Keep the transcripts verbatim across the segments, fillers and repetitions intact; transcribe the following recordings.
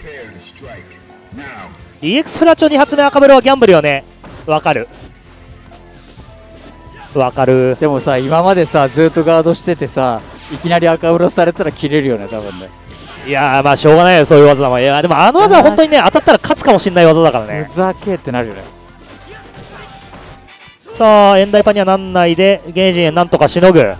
イーエックス フラチョに発目赤ブロはギャンブルよね。わかるわかる。 でもさ、今までさずっとガードしててさ、いきなり赤ブロされたら切れるよね多分ね。 いやーまあしょうがないよ、そういう技だもん。いやでもあの技は本当にね当たったら勝つかもしれない技だからね。 ふざけってなるよね。 さあエンダイパにはなんないでゲージンなんとかしのぐ。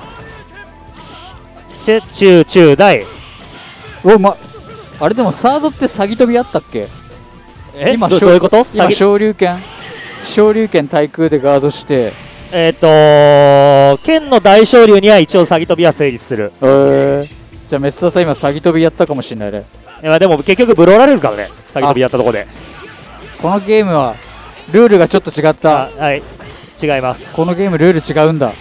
チェチューチュー大。 おまあれでもサードって詐欺飛びあったっけ？ え今どどういうこと？ 今昇竜拳昇竜拳対空でガードして、 えっ、ー、と剣の大昇竜には一応詐欺飛びは成立する。 えー、じゃあメスダさん今詐欺飛びやったかもしれないね。 いやでも結局ブローられるからね、詐欺飛びやったとこで。 このゲームはルールがちょっと違った。 はい、違います。 このゲームルール違うんだ。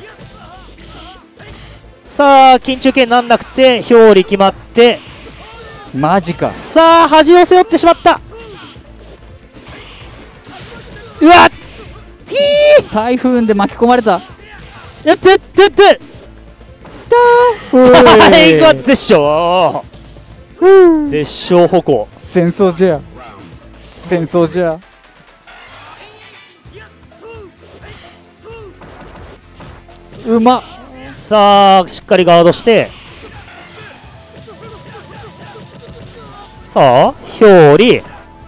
さあ緊中剣なんなくて表裏決まって、 マジか。 さあ端を背負ってしまった。うわっティー台風で巻き込まれた。 やってってって最後は絶唱絶唱歩行。 戦争じゃ戦争じゃ。うまっ。 さあしっかりガードして、さあ表裏、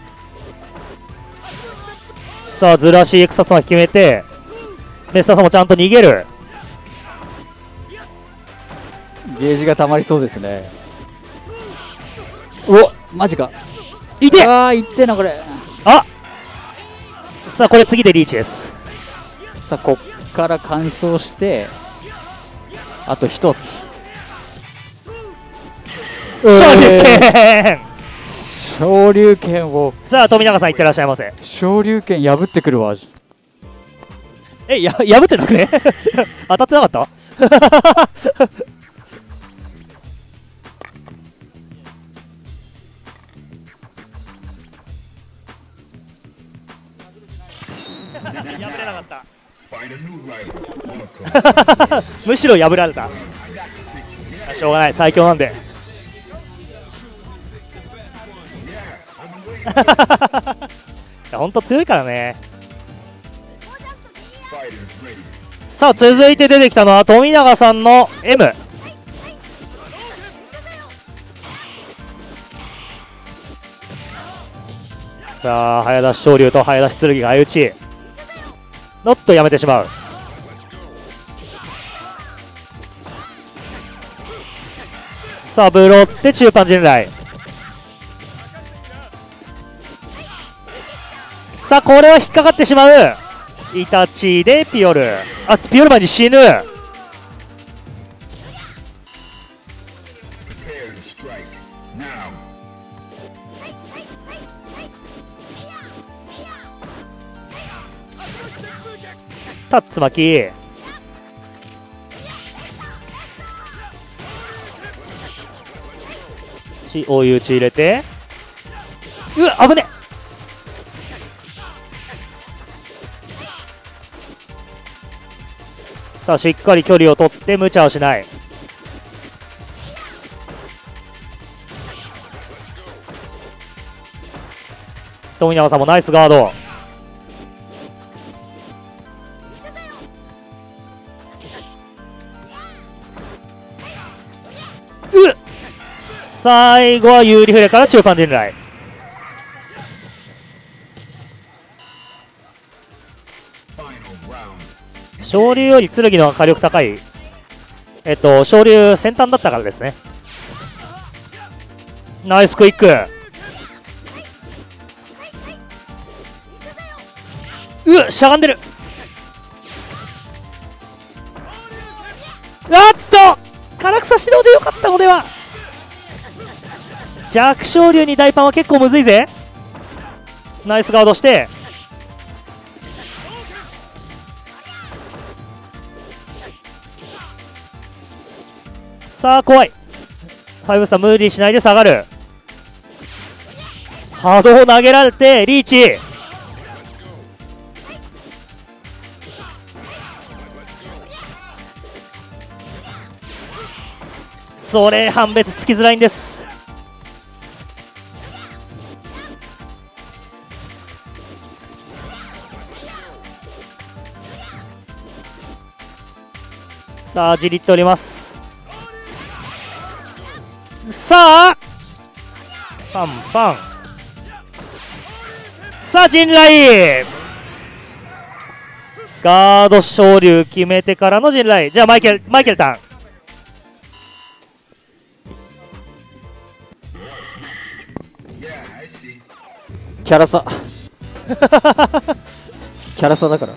さあずらし草つまき決めて、メスターさんもちゃんと逃げる。 ゲージがたまりそうですね。おマジか。 いてあーいってなこれ。 あさあこれ次でリーチです。 さあこっから完走してあと一つ。 昇竜拳昇竜拳を。 さあ富永さんいってらっしゃいませ。 昇竜拳破ってくるわ。 えや破ってなくね当たってなかった破れなかったむしろ破られた。しょうがない、最強なんでいやほんと強いからね。さあ続いて出てきたのは富永さんの M。 さあ早出し昇竜と早出し剣が相打ち。ノットやめてしまう。さあブロって中パン陣雷。さあこれは引っかかってしまう。イタチでピオル。あピオルマンに死ぬ。タッツ巻き。し追い打ち入れて、うわ危ね。さあしっかり距離を取って無茶をしない。富永さんもナイスガード。うっ最後は有利フレから中パン陣雷。昇竜より剣の火力高い。えっと昇竜先端だったからですね。ナイスクイック。うっしゃがんでる。あっと唐草指導でよかったのでは。弱昇竜に大パンは結構むずいぜ。ナイスガードして、さあ怖い。ファイブスター無理しないで下がる。波動投げられてリーチ。それ判別つきづらいんです。 さあじりっております。さあパンパン。さあ陣雷ガード昇竜決めてからの陣雷。じゃあマイケルマイケルターン。 キャラ差キャラ差だから。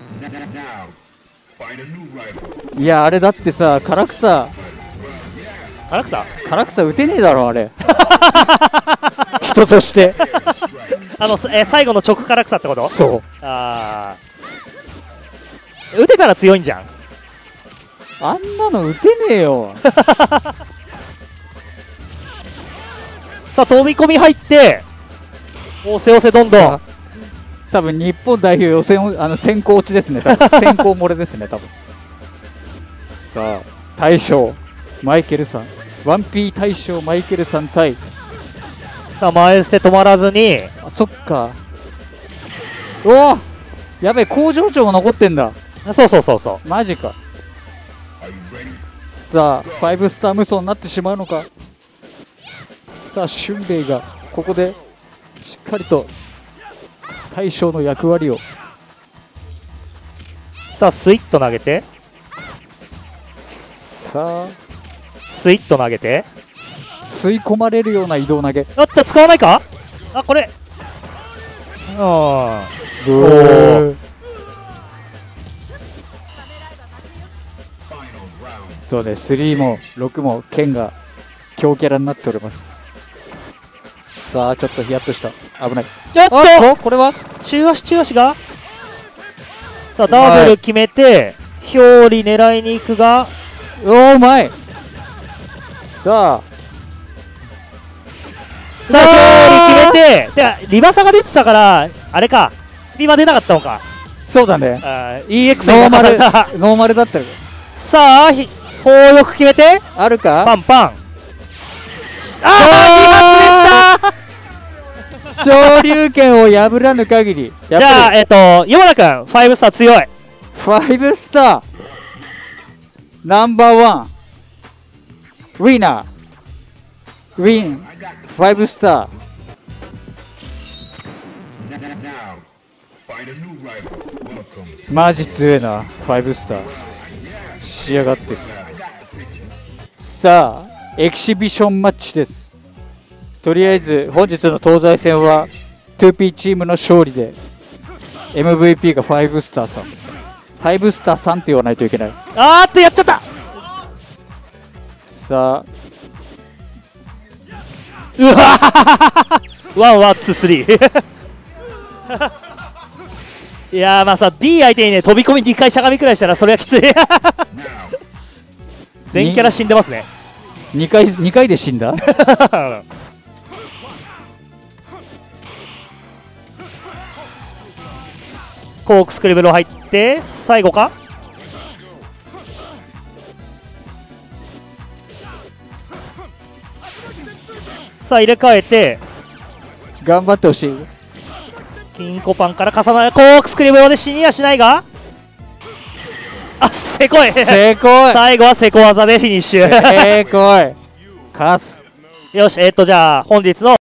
いやあれだってさ、唐草唐草唐草打てねえだろあれ人としてあのえ最後の直唐草ってこと？ そう。 ああ打てたら強いんじゃん。 あんなの打てねえよさあ飛び込み入っておせおせどんどん。 多分日本代表予選をあの先行落ちですね。多分先行漏れですね多分。さあ大将マイケルさん、ワンピー大将マイケルさん対、 さあ前捨て止まらずに。 あそっか。おおやべえ、工場長も残ってんだ。 そうそうそうそう。 マジか。さあファイブスター無双になってしまうのか。さあ俊兵衛がここでしっかりと大将の役割を。 さあスイッと投げて、 さあスイッと投げて吸い込まれるような移動投げ。 おっと使わないか。あこれうんおーそうね、スリーもろくも剣が強キャラになっております。さあちょっとヒヤッとした。危ない。 おっとこれは中足中足がさあダブル決めて表裏狙いに行くが、 おーうまい。さあさあ表裏決めて、でリバサが出てたからあれか、スピバ出なかったのか。 そうだね、 あ イーエックスノーマルに任された。 ノーマルだったよ。 さあ砲よく決めてあるか。 パンパン。ああに発でした。 昇竜拳を破らぬ限りやっじゃあぱりえっと山田君ファイブスター強い。 ファイブスターナンバーワンウィナーウィンファイブスター。マジ強えなファイブスター仕上がってる。さあエキシビションマッチです。とりあえず本日の東西戦は ツーピー チームの勝利で エムブイピー がファイブスターさん、ファイブスターさんって言わないといけない。 あーっとやっちゃった。 さあうわワンワンツースリーいやーまあさ D 相手にね飛び込みにかいしゃがみくらいしたらそれはきつい全キャラ死んでますね。 にかいにかいで死んだコークスクリブル入って最後か。さあ入れ替えて頑張ってほしい。 金庫パンから重なるコークスクリブルで死にはしないが、あせこいせこい最後はせこ技でフィニッシュせこいカス。 よしえっとじゃあ本日の